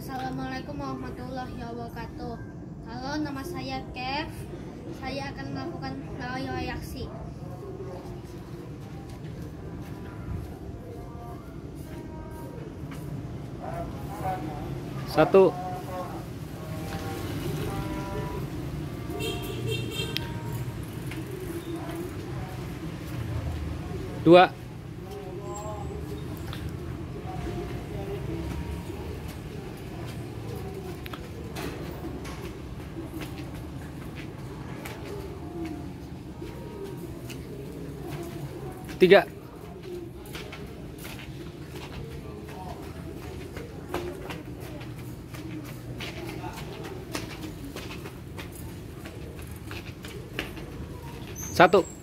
Assalamualaikum warahmatullahi wabarakatuh. Halo, nama saya Kev. Saya akan melakukan reaksi. Satu. Dua. Tiga. Satu.